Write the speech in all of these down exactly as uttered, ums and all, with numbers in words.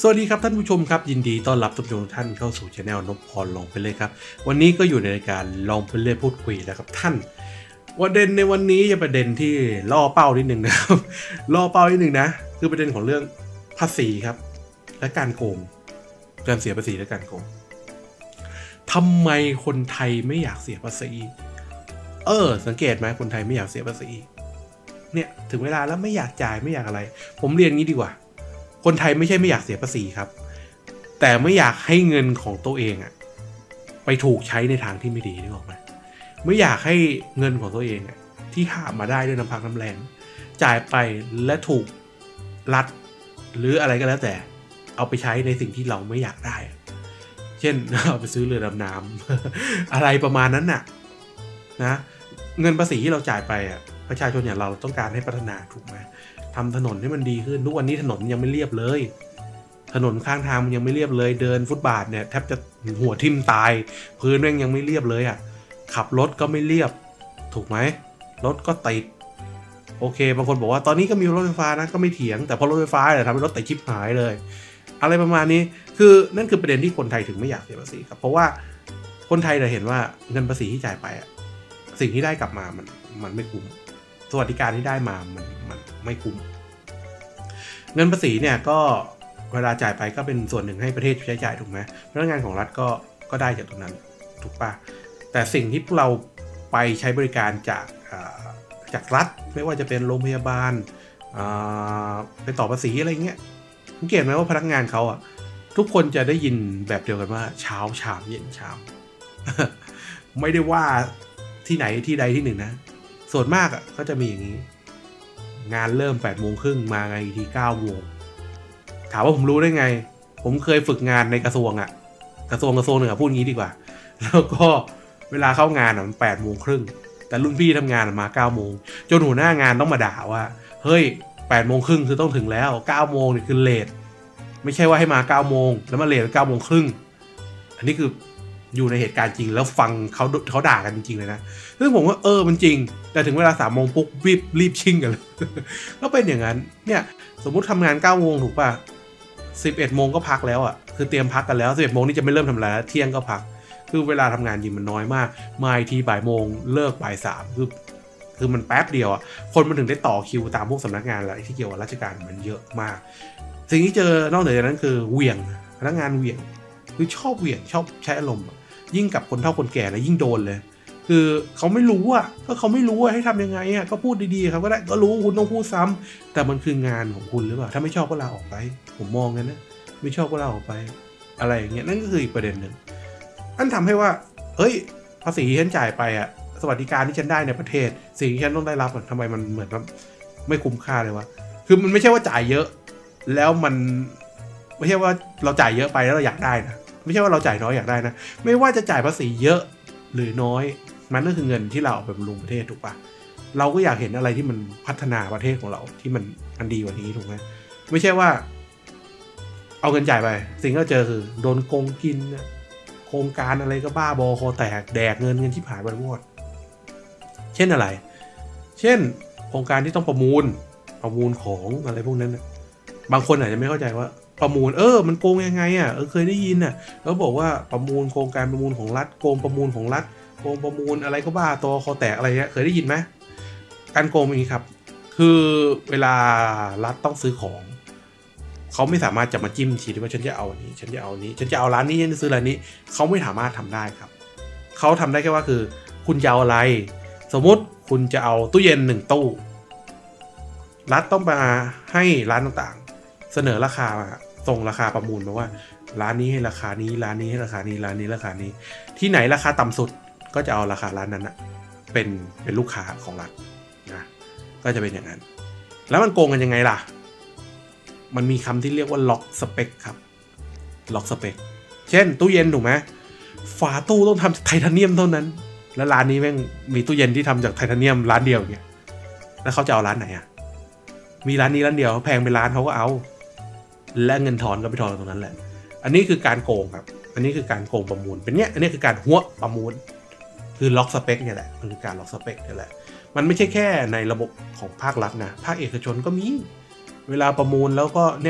สวัสดีครับท่านผู้ชมครับยินดีต้อนรับทุกท่านเข้าสู่ Channel นพพรลองไปเลยครับวันนี้ก็อยู่ในรายการลองไปเรื่อยพูดคุยแล้วครับท่านประเด็นในวันนี้จะประเด็นที่ล่อเป้านิดนึงนะครับล่อเป้านิดนึงนะคือประเด็นของเรื่องภาษีครับและการโกงการเสียภาษีและการโกงทำไมคนไทยไม่อยากเสียภาษีเออสังเกตไหมคนไทยไม่อยากเสียภาษีเนี่ยถึงเวลาแล้วไม่อยากจ่ายไม่อยากอะไรผมเรียนงี้ดีกว่าคนไทยไม่ใช่ไม่อยากเสียภาษีครับแต่ไม่อยากให้เงินของตัวเองอะไปถูกใช้ในทางที่ไม่ดีนึกออกไหมไม่อยากให้เงินของตัวเองอะที่หามาได้ด้วยน้ำพักน้ำแรงจ่ายไปและถูกรัฐหรืออะไรก็แล้วแต่เอาไปใช้ในสิ่งที่เราไม่อยากได้เช่นเอาไปซื้อเรือดำน้ำ อะไรประมาณนั้นน่ะนะเงินภาษีที่เราจ่ายไปอ่ะประชาชนอย่างเราต้องการให้พัฒนาถูกไหมทำถนนให้มันดีขึ้นทุกวันนี้ถนนยังไม่เรียบเลยถนนข้างทางมันยังไม่เรียบเลยเดินฟุตบาทเนี่ยแทบจะหัวทิ่มตายพื้นแม่งยังไม่เรียบเลยอ่ะขับรถก็ไม่เรียบถูกไหมรถก็ติดโอเคบางคนบอกว่าตอนนี้ก็มีรถไฟฟ้านะก็ไม่เถียงแต่พอรถไฟฟ้าเนี่ยทำให้รถติดชิบหายเลยอะไรประมาณนี้คือนั่นคือประเด็นที่คนไทยถึงไม่อยากเสียภาษีครับเพราะว่าคนไทยเราเห็นว่าเงินภาษีที่จ่ายไปอ่ะสิ่งที่ได้กลับมามันมันไม่คุ้มสวัสดิการที่ได้มามันมันไม่คุ้มเงินภาษีเนี่ยก็เวลาจ่ายไปก็เป็นส่วนหนึ่งให้ประเทศใช้จ่ายถูกไหมพนักงานของรัฐก็ก็ได้จากตรงนั้นถูกปะแต่สิ่งที่พวกเราไปใช้บริการจากจากรัฐไม่ว่าจะเป็นโรงพยาบาลไปต่อภาษีอะไรเงี้ยสังเกตไหมว่าพนักงานเขาอ่ะทุกคนจะได้ยินแบบเดียวกันว่าเช้าชามเย็นชาม ไม่ได้ว่าที่ไหนที่ใดที่หนึ่งนะส่วนมากอ่ะก็จะมีอย่างนี้งานเริ่มแปดโมงครึ่งมาไงทีเก้าโมงถามว่าผมรู้ได้ไงผมเคยฝึกงานในกระทรวงอ่ะกระทรวงกระทรวงหนึ่งอ่ะพูดงี้ดีกว่าแล้วก็เวลาเข้างานอ่ะมันแปดโมงครึ่งแต่รุ่นพี่ทำงานมาเก้าโมงจนหัวหน้างานต้องมาด่าว่าเฮ้ยแปดโมงครึ่งคือต้องถึงแล้วเก้าโมงนี่คือเลทไม่ใช่ว่าให้มาเก้าโมงแล้วมาเลทเก้าโมงครึ่งอันนี้คืออยู่ในเหตุการณ์จริงแล้วฟังเขาเขาด่ากันจริงๆเลยนะซึ่งผมว่าเออมันจริงแต่ถึงเวลาสามโมงปุ๊บรีบรีบชิ่งกันเลยก็เป็นอย่างนั้นเนี่ยสมมุติทำงานเก้าโมงถูกป่ะสิบเอ็ดโมงก็พักแล้วอ่ะคือเตรียมพักกันแล้วสิบเอ็ดโมงนี่จะไม่เริ่มทำอะไรแล้วเที่ยงก็พักคือเวลาทำงานจริงมันน้อยมากมาอีกทีบ่ายโมงเลิกบ่ายสามคือคือมันแป๊บเดียวอ่ะคนมันถึงได้ต่อคิวตามพวกสำนักงานอะไรที่เกี่ยวกับราชการมันเยอะมากสิ่งที่เจอนอกเหนือจากนั้นคือเหวี่ยงพนักงานเหวี่ยงคือชอบเหวี่ยงชอบใช้อารมณ์ยิ่งกับคนเฒ่าคนแก่แล้วยิ่งโดนเลยคือเขาไม่รู้อ่ะก็เขาไม่รู้ว่าให้ทำยังไงอ่ะก็พูดดีๆครับก็ได้ก็รู้คุณต้องพูดซ้ำแต่มันคืองานของคุณหรือเปล่าถ้าไม่ชอบก็ลาออกไปผมมองงั้นนะไม่ชอบก็ลาออกไปอะไรอย่างเงี้ยนั่นก็คืออีกประเด็นหนึ่งนั่นทำให้ว่าเฮ้ยภาษีที่ฉันจ่ายไปอ่ะสวัสดิการที่ฉันได้ในประเทศสิ่งที่ฉันต้องได้รับทำไมมันเหมือนกับไม่คุ้มค่าเลยวะคือมันไม่ใช่ว่าจ่ายเยอะแล้วมันไม่ใช่ว่าเราจ่ายเยอะไปแล้วเราอยากได้นะไม่ใช่ว่าเราจ่ายน้อยอยากได้นะไม่ว่าจะจ่ายภาษีเยอะหรือน้อยมันก็คือเงินที่เราเอาไปบำรุงประเทศถูกปะเราก็อยากเห็นอะไรที่มันพัฒนาประเทศของเราที่มันมันดีกว่านี้ถูกไหมไม่ใช่ว่าเอาเงินจ่ายไปสิ่งที่เราเจอคือโดนโกงกินโครงการอะไรก็บ้าบอคอแตกแดกเงินเงินที่ผ่านไปหมดเช่นอะไรเช่นโครงการที่ต้องประมูลประมูลของอะไรพวกนั้นนะบางคนอาจจะไม่เข้าใจว่าประมูลเออมันโกงยังไงอ่ะเออเคยได้ยินอ่ะแล้วบอกว่าประมูลโครงการประมูลของรัฐโกงประมูลของรัฐโกงประมูลอะไรก็บ้าตัวคอแตกอะไรเงี้ยเคยได้ยินไหมการโกงอย่างนี้ครับคือเวลารัฐต้องซื้อของเขาไม่สามารถจะมาจิ้มทีว่าฉันจะเอาอันนี้ฉันจะเอาอันนี้ฉันจะเอาร้านนี้ฉันจะซื้อร้านนี้เขาไม่สามารถทำได้ครับเขาทำได้แค่ว่าคือคุณจะเอาอะไรสมมติคุณจะเอาตู้เย็นหนึ่งตู้รัฐต้องมาให้ร้านต่างๆเสนอราคามาส่งราคาประมูลมาว่าร้านนี้ให้ราคานี้ร้านนี้ให้ราคานี้ร้านนี้ราคานี้ที่ไหนราคาต่ำสุดก็จะเอาราคาร้านนั้นนะเป็นเป็นลูกค้าของรัฐนะก็จะเป็นอย่างนั้นแล้วมันโกงกันยังไงล่ะมันมีคำที่เรียกว่าล็อกสเปคครับล็อกสเปคเช่นตู้เย็นถูกไหมฝาตู้ต้องทำจากไทเทเนียมเท่านั้นแล้วร้านนี้แม่งมีตู้เย็นที่ทำจากไทเทเนียมร้านเดียวอย่างเงี้ยแล้วเขาจะเอาร้านไหนอ่ะมีร้านนี้ร้านเดียวแพงเป็นร้านเขาก็เอาและเงินทอนก็ไปทอนตรงนั้นแหละอันนี้คือการโกงครับอันนี้คือการโกงประมูลเป็นเนี้ยอันนี้คือการหัวประมูลคือล็อกสเปคเนี่ยแหละมันคือการล็อกสเปคเนี่ยแหละมันไม่ใช่แค่ในระบบของภาครัฐนะภาคเอกชนก็มีเวลาประมูลแล้วก็เนี่ย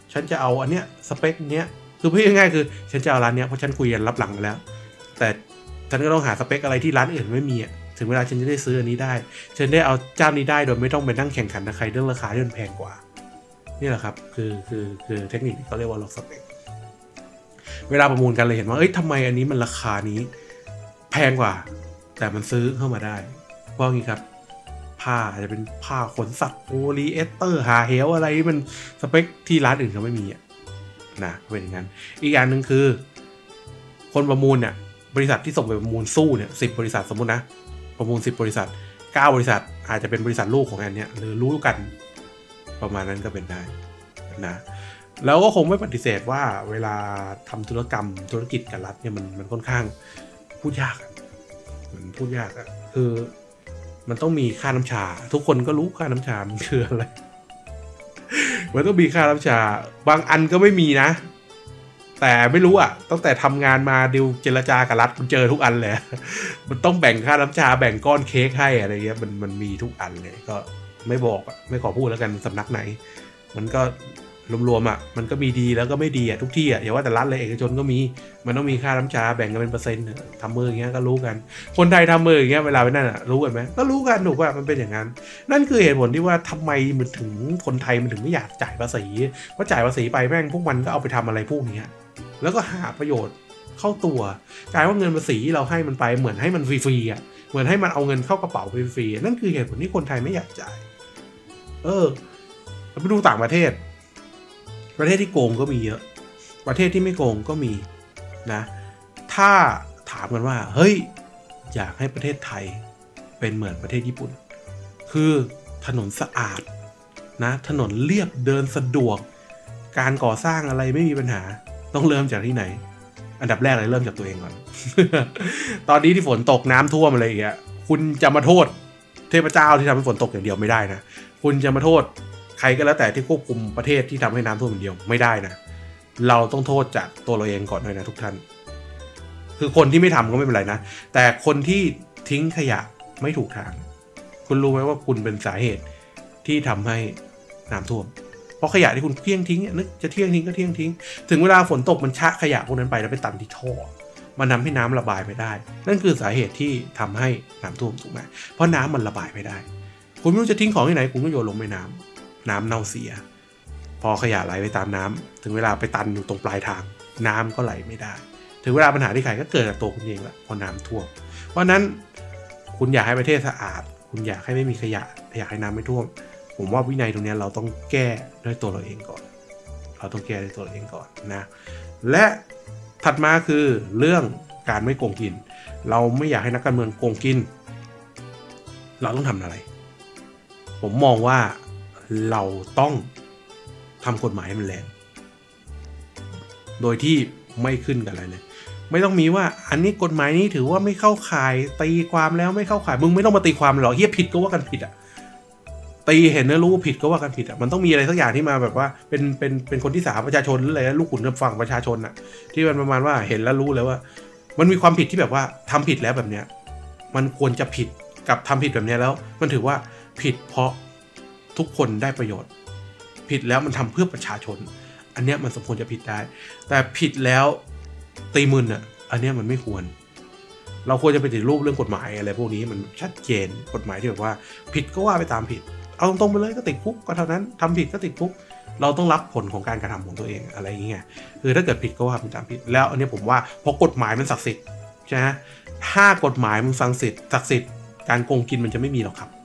ฉันจะเอาอันเนี้ยสเปคเนี้ยคือพูดง่ายๆคือฉันจะเอาร้านเนี้ยเพราะฉันคุยกันรับหลังมาแล้วแต่ฉันก็ต้องหาสเปคอะไรที่ร้านอื่นไม่มีอ่ะถึงเวลาฉันจะได้ซื้ออันนี้ได้ฉันได้เอาเจ้านี้ได้โดยไม่ต้องไปนั่งแข่งขันกับใครเรื่องราคาที่มันแพงกว่านี่แหละครับคือคือคือเทคนิคที่เขาเรียกว่าล็อกสเปคเวลาประมูลกันเลยเห็นว่าเอ้ยทำไมอันนี้มันราคานี้แพงกว่าแต่มันซื้อเข้ามาได้เพราะงี้ครับผ้าจะเป็นผ้าขนสัตว์โพลีเอสเตอร์หาเหวอะไรมันสเปคที่ร้านอื่นเขาไม่มีอ่ะนะเป็นอย่างนั้นอีกอย่างหนึ่งคือคนประมูลเนี่ยบริษัทที่ส่งไปประมูลสู้เนี่ยสิบบริษัทสมมุตินะประมูลสิบบริษัทเก้าบริษัทอาจจะเป็นบริษัทลูกของอันเนี้ยหรือรู้กันประมาณนั้นก็เป็นได้นะแล้วก็คงไม่ปฏิเสธว่าเวลาทำธุรกรรมธุรกิจกับรัฐเนี่ยมันมันค่อนข้างพูดยากมันพูดยากอ่ะคือมันต้องมีค่าน้ำชาทุกคนก็รู้ค่าน้ำชามันคืออะไรมันต้องมีค่าน้ำชาบางอันก็ไม่มีนะแต่ไม่รู้อ่ะตั้งแต่ทำงานมาดิวเจรจากับรัฐมันเจอทุกอันเลยมันต้องแบ่งค่าน้ำชาแบ่งก้อนเค้กให้อะไรเงี้ยมันมันมีทุกอันเลยก็ไม่บอกอ่ะไม่ขอพูดแล้วกันสำนักไหนมันก็รวมๆอ่ะมันก็มีดีแล้วก็ไม่ดีอ่ะทุกที่อ่ะอย่าว่าแต่รัฐเลยเอกชนก็มีมันต้องมีค่าน้ำชาแบ่งกันเป็นเปอร์เซ็นต์ทำมืออย่างเงี้ยก็รู้กันคนไทยทำมืออย่างเงี้ยเวลาไปนั่นอ่ะรู้กันไหมก็รู้กันถูกป่ะมันเป็นอย่างนั้นนั่นคือเหตุผลที่ว่าทำไมมันถึงคนไทยมันถึงไม่อยากจ่ายภาษีเพราะจ่ายภาษีไปแม่งพวกมันก็เอาไปทำอะไรพวกนี้แล้วก็หาประโยชน์เข้าตัวกลายว่าเงินภาษีเราให้มันไปเหมือนให้มันฟรีๆอ่ะเหมือนให้มันเอาเงินเข้ากระเป๋าฟรีๆนั่นคือเหตุผลที่คนไทยไม่อยากจ่ายเออไปดูต่างประเทศประเทศที่โกงก็มีเยอะประเทศที่ไม่โกงก็มีนะถ้าถามกันว่าเฮ้ยอยากให้ประเทศไทยเป็นเหมือนประเทศญี่ปุ่นคือถนนสะอาดนะถนนเรียบเดินสะดวกการก่อสร้างอะไรไม่มีปัญหาต้องเริ่มจากที่ไหนอันดับแรกเลยเริ่มจากตัวเองก่อน ตอนนี้ที่ฝนตกน้ำท่วมอะไรอย่างเงี้ยคุณจะมาโทษเทพเจ้าที่ทำให้ฝนตกอย่างเดียวไม่ได้นะคุณจะมาโทษใครก็แล้วแต่ที่ควบคุมประเทศที่ทำให้น้ำท่วมอย่างเดียวไม่ได้นะเราต้องโทษจากตัวเราเองก่อนด้วยนะทุกท่านคือคนที่ไม่ทำก็ไม่เป็นไรนะแต่คนที่ทิ้งขยะไม่ถูกทางคุณรู้ไหมว่าคุณเป็นสาเหตุที่ทำให้น้ำท่วมเพราะขยะที่คุณเที่ยงทิ้งนึกจะเที่ยงทิ้งก็เที่ยงทิ้งถึงเวลาฝนตกมันชะขยะพวกนั้นไปแล้วไปตันที่ท่อมันทำให้น้ำระบายไม่ได้นั่นคือสาเหตุที่ทำให้น้ำท่วมถูกไหมเพราะน้ำมันระบายไม่ได้คุณไม่รู้จะทิ้งของที่ไหนคุณก็โยนลงแม่น้ำน้ำเน่าเสียพอขยะไหลไปตามน้ำถึงเวลาไปตันอยู่ตรงปลายทางน้ำก็ไหลไม่ได้ถึงเวลาปัญหาที่ใครก็เกิดจากตัวคุณเองแหละพอน้ำท่วมเพราะนั้นคุณอยากให้ประเทศสะอาดคุณอยากให้ไม่มีขยะอยากให้น้ำไม่ท่วมผมว่าวินัยตรงนี้เราต้องแก้ด้วยตัวเราเองก่อนเราต้องแก้ด้วยตัวเราเองก่อนนะและถัดมาคือเรื่องการไม่โกงกินเราไม่อยากให้นักการเมืองโกงกินเราต้องทำอะไรผมมองว่าเราต้องทำกฎหมายให้มันแรงโดยที่ไม่ขึ้นกับอะไรเลยไม่ต้องมีว่าอันนี้กฎหมายนี้ถือว่าไม่เข้าข่ายตีความแล้วไม่เข้าข่ายมึงไม่ต้องมาตีความหรอกเฮียผิดก็ว่ากันผิดอ่ะตีเห็นนะรู้ว่าผิดก็ว่ากันผิดอ่ะมันต้องมีอะไรสักอย่างที่มาแบบว่าเป็นเป็นเป็นคนที่สามประชาชนหรืออะไรลูกขุนฝั่งประชาชนอ่ะที่มันประมาณว่าเห็นแล้วรู้เลยว่ามันมีความผิดที่แบบว่าทำผิดแล้วแบบเนี้ยมันควรจะผิดกับทำผิดแบบนี้แล้วมันถือว่าผิดเพราะทุกคนได้ประโยชน์ผิดแล้วมันทำเพื่อประชาชนอันเนี้ยมันสมควรจะผิดได้แต่ผิดแล้วตีมึนอ่ะอันเนี้ยมันไม่ควรเราควรจะไปติดรูปเรื่องกฎหมายอะไรพวกนี้มันชัดเจนกฎหมายที่แบบว่าผิดก็ว่าไปตามผิดเอาตรงๆไปเลยก็ติดคุกก็เท่านั้นทำผิดก็ติดคุกเราต้องรับผลของการกระทำของตัวเองอะไรอย่างเงี้ยคือถ้าเกิดผิดก็ว่าไปตามผิดแล้วอันนี้ผมว่าเพราะกฎหมายมันศักดิ์สิทธิ์ใช่ไหมถ้ากฎหมายมันศักดิ์สิทธิ์ศักดิ์สิทธิ์การโกงกินมันจะไม่มีหรอกครับ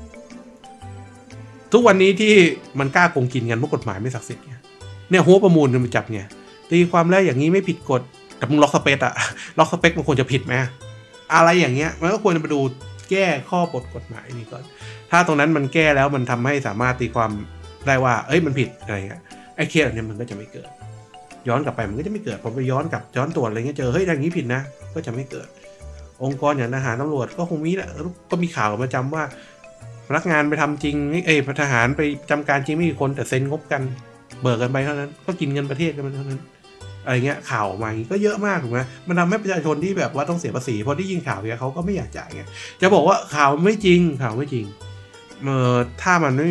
ทุกวันนี้ที่มันกล้าโกงกินกันเพราะกฎหมายไม่ศักดิ์สิทธิ์เนี่ยเนี่ยหัวประมูลมันจับไงตีความแล้วอย่างนี้ไม่ผิดกฎแต่มึงล็อกสเปคอะล็อกสเปคมันควรจะผิดไหมอะไรอย่างเงี้ยมันก็ควรจะไปดูแก้ข้อบทกฎหมายนี่ก่อนถ้าตรงนั้นมันแก้แล้วมันทำให้สามารถตีความได้ว่าเอ้ยมันผิดอะไรเงี้ยไอ้เคสอันนี้มันก็จะไม่เกิดย้อนกลับไปมันก็จะไม่เกิดพอไปย้อนกลับย้อนตรวจอะไรเงี้ยเจอเฮ้ยอย่างนี้ผิดนะก็จะไม่เกิดองค์กรอย่างทหารตำรวจก็คงมีแหละก็มีข่าวมาจำว่าพนักงานไปทำจริงเอ้ยทหารไปจำการจริงไม่กี่คนแต่เซ็นงบกันเบิกกันไปเท่านั้นก็กินเงินประเทศกันเท่านั้นอะไรเงี้ยข่าวมาก็เยอะมากถูกไหมมันทำให้ประชาชนที่แบบว่าต้องเสียภาษีพอได้ยินข่าวเนี้ยเขาก็ไม่อยากจ่ายไงจะบอกว่าข่าวไม่จริงข่าวไม่จริงเออถ้ามันไม่มี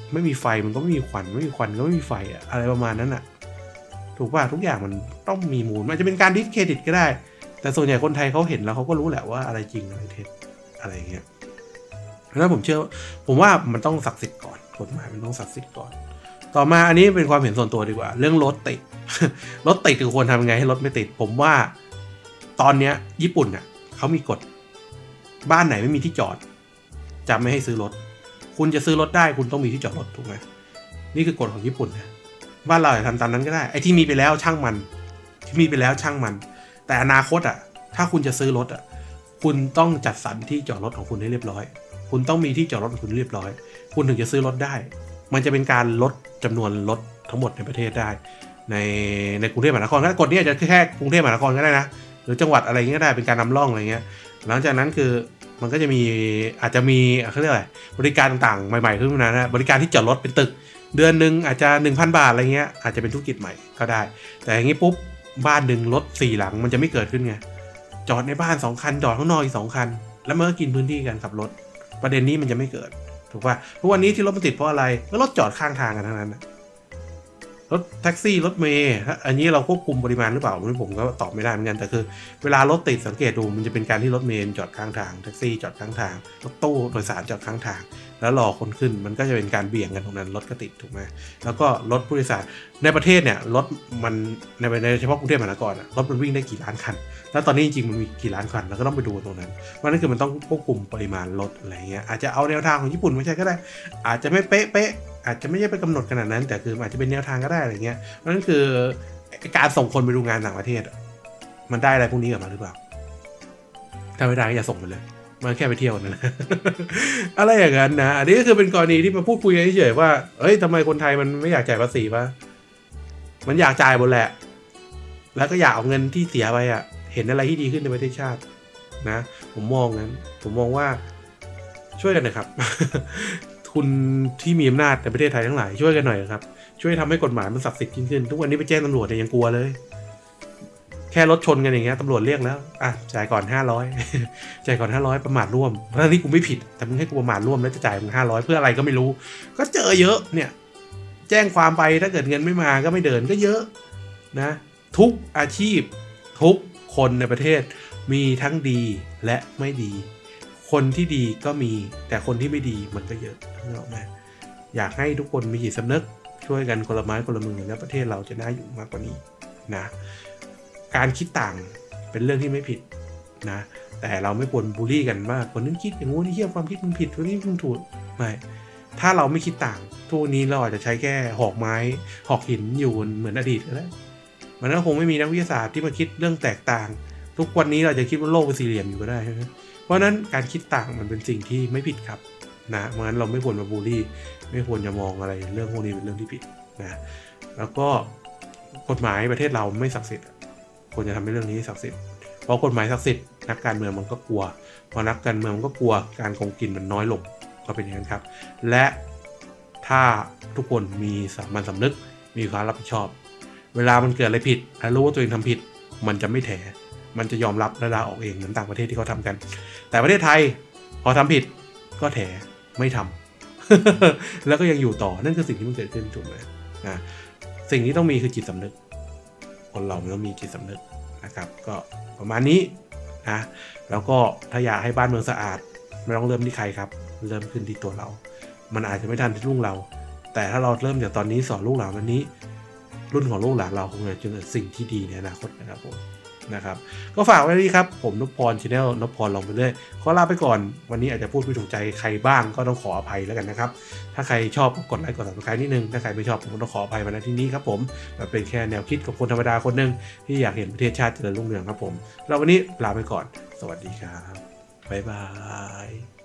ไม่มีไฟมันก็ไม่มีควันไม่มีควันก็ไม่มีไฟอะอะไรประมาณนั้นอะถูกป่ะทุกอย่างมันต้องมีมูลมันจะเป็นการดิสเครดิตก็ได้แต่ส่วนใหญ่คนไทยเขาเห็นแล้วเขาก็รู้แหละว่าอะไรจริงอะไรเท็จอะไรเงี้ยแล้วผมเชื่อผมว่ามันต้องศักดิ์สิทธิ์ก่อนกฎหมายมันต้องศักดิ์สิทธิ์ก่อนต่อมาอันนี้เป็นความเห็นส่วนตัวดีกว่าเรื่องรถติด รถติดคือควรทำยังไงให้รถไม่ติดผมว่าตอนเนี้ยญี่ปุ่นอ่ะเขามีกฎบ้านไหนไม่มีที่จอดจะไม่ให้ซื้อรถคุณจะซื้อรถได้คุณต้องมีที่จอดรถถูกไหมนี่คือกฎของญี่ปุ่นนะบ้านเราจะทำตามนั้นก็ได้ไอ้ที่มีไปแล้วช่างมันที่มีไปแล้วช่างมันแต่อนาคตอ่ะถ้าคุณจะซื้อรถอ่ะคุณต้องจัดสรรที่จอดรถของคุณให้เรียบร้อยคุณต้องมีที่จอดรถของคุณเรียบร้อยคุณถึงจะซื้อรถได้มันจะเป็นการลดจำนวนรถทั้งหมดในประเทศได้ในในกรุงเทพมหานครก็กฎนี้อาจจะแค่กรุงเทพมหานครก็ได้นะหรือจังหวัดอะไรเงี้ยก็ได้เป็นการนำร่องอะไรเงี้ยหลังจากนั้นคือมันก็จะมีอาจจะมีเขาเรียกอะไรบริการต่างๆใหม่ๆขึ้นมานะบริการที่จอดรถเป็นตึกเดือนนึงอาจจะ หนึ่งพัน บาทอะไรเงี้ยอาจจะเป็นธุรกิจใหม่ก็ได้แต่อย่างนี้ปุ๊บบ้านหนึ่งรถสี่หลังมันจะไม่เกิดขึ้นไงจอดในบ้านสองคันจอดข้างนอกอีกสองคันแล้วมันก็กินพื้นที่กันขับรถประเด็นนี้มันจะไม่เกิดถูกป่ะทุกวันนี้ที่รถมันติดเพราะอะไรก็รถจอดข้างทางกันทั้งนั้นรถแท็กซี่รถเมล์อันนี้เราควบคุมปริมาณหรือเปล่าผมก็ตอบไม่ได้เหมือนกันแต่คือเวลารถติดสังเกตดูมันจะเป็นการที่รถเมล์จอดข้างทางแท็กซี่จอดข้างทางรถตู้โดยสารจอดข้างทางแล้วรอคนขึ้นมันก็จะเป็นการเบี่ยงกันตรงนั้นรถก็ติดถูกไหมแล้วก็รถผู้โดยสารในประเทศเนี่ยรถมันในในเฉพาะกรุงเทพมหานครรถมันวิ่งได้กี่ล้านคันแล้วตอนนี้จริงๆมันมีกี่ล้านคันเราก็ต้องไปดูตรงนั้นเพราะนั่นคือมันต้องควบคุมปริมาณรถอะไรเงี้ยอาจจะเอาแนวทางของญี่ปุ่นไม่ใช่ก็ได้อาจจะไม่เป๊ะเป๊ะอาจจะไม่ใช่ไปกำหนดขนาดนั้นแต่คืออาจจะเป็นแนวทางก็ได้อะไรเงี้ยเพราะนั่นคือการส่งคนไปดูงานต่างประเทศมันได้อะไรพวกนี้กลับมาหรือเปล่าถ้าไม่ได้ก็อย่าส่งไปเลยมันแค่ไปเที่ยวนั่นแหละ อะไรอย่างนั้นนะอันนี้ก็คือเป็นกรณีที่มาพูดคุยกันเฉยๆว่าเอ้ยทำไมคนไทยมันไม่อยากจ่ายภาษีวะมันอยากจ่ายหมดแหละแล้วก็อยากเอาเงินที่เสียไปอ่ะเห็นอะไรที่ดีขึ้นในประเทศชาตินะผมมองงั้นผมมองว่าช่วยกันนะครับ คุณที่มีอำนาจในประเทศไทยทั้งหลายช่วยกันหน่อยครับช่วยทำให้กฎหมายมันศักดิ์สิทธิ์ยิ่งขึ้นทุกวันนี้ไปแจ้งตำรวจเนี่ยยังกลัวเลยแค่รถชนกันอย่างเงี้ยตำรวจเรียกแล้วอ่ะจ่ายก่อนห้าร้อย จ่ายก่อนห้าร้อยประมาทร่วมทั้งที่กูไม่ผิดแต่มึงให้กูประมาทร่วมแล้วจะจ่ายมึงห้าร้อยเพื่ออะไรก็ไม่รู้ก็เจอเยอะเนี่ยแจ้งความไปถ้าเกิดเงินไม่มาก็ไม่เดินก็เยอะนะทุกอาชีพทุกคนในประเทศมีทั้งดีและไม่ดีคนที่ดีก็มีแต่คนที่ไม่ดีมันก็เยอะนะแม่อยากให้ทุกคนมีจิตสำนึกช่วยกันคนละไม้คนละมือแล้วประเทศเราจะน่าอยู่มากกว่านี้นะการคิดต่างเป็นเรื่องที่ไม่ผิดนะแต่เราไม่ควรบูลลี่กันว่าคนนั้นคิดอย่างงู้นที่เทียบความคิดมันผิดคนนี้มันถูกไม่ถ้าเราไม่คิดต่างทุกนี้เราอาจจะใช้แค่หอกไม้หอกหินอยู่เหมือนอดีตก็ได้มันก็คงไม่มีนักวิทยาศาสตร์ที่มาคิดเรื่องแตกต่างทุกวันนี้เราจะคิดว่าโลกเป็นสี่เหลี่ยมอยู่ก็ได้เพราะนั้นการคิดต่างมันเป็นสิ่งที่ไม่ผิดครับนะเพราะฉะนั้นเราไม่ควรมาบูลลี่ไม่ควรจะมองอะไรเรื่องพวกนี้เป็นเรื่องที่ผิดนะแล้วก็กฎหมายประเทศเราไม่ศักดิ์สิทธิ์ควรจะทำให้เรื่องนี้ศักดิ์สิทธิ์เพราะกฎหมายศักดิ์สิทธิ์นักการเมืองมันก็กลัวพอนักการเมืองมันก็กลัวการโกงกินมันน้อยลงก็เป็นอย่างนั้นครับและถ้าทุกคนมีสามัญสำนึกมีความรับผิดชอบเวลามันเกิดอะไรผิดและรู้ว่าตัวเองทำผิดมันจะไม่แถมันจะยอมรับและลาออกเองเหมือนต่างประเทศที่เขาทำกันแต่ประเทศไทยพอทำผิดก็แถไม่ทำ แล้วก็ยังอยู่ต่อนั่นคือสิ่งที่มันเกิดขึ้นถูกไหมนะสิ่งที่ต้องมีคือจิตสำนึกคนเรามันต้องมีจิตสำนึกนะครับก็ประมาณนี้นะแล้วก็ถ้าอยากให้บ้านเมืองสะอาดไม่ต้องเริ่มที่ใครครับเริ่มขึ้นที่ตัวเรามันอาจจะไม่ทันที่ลูกเราแต่ถ้าเราเริ่มจากตอนนี้สอนลูกหลานวันนี้รุ่นของลูกหลานเราคงจะเจอสิ่งที่ดีในอนาคตนะครับผมนะครับก็ฝากไว้ดีครับผมนพพร Channel นพพรลองไปเรื่อยขอลาไปก่อนวันนี้อาจจะพูดไม่ถูกใจใครบ้างก็ต้องขออภัยแล้วกันนะครับถ้าใครชอบกดไลค์กด ซับสไครบ์ นิดนึงถ้าใครไม่ชอบผมก็ต้องขออภัยมาณที่นี้ครับผมมันเป็นแค่แนวคิดของคนธรรมดาคนนึงที่อยากเห็นประเทศชาติเจริญรุ่งเรืองครับผมเราวันนี้ลาไปก่อนสวัสดีครับบ๊ายบาย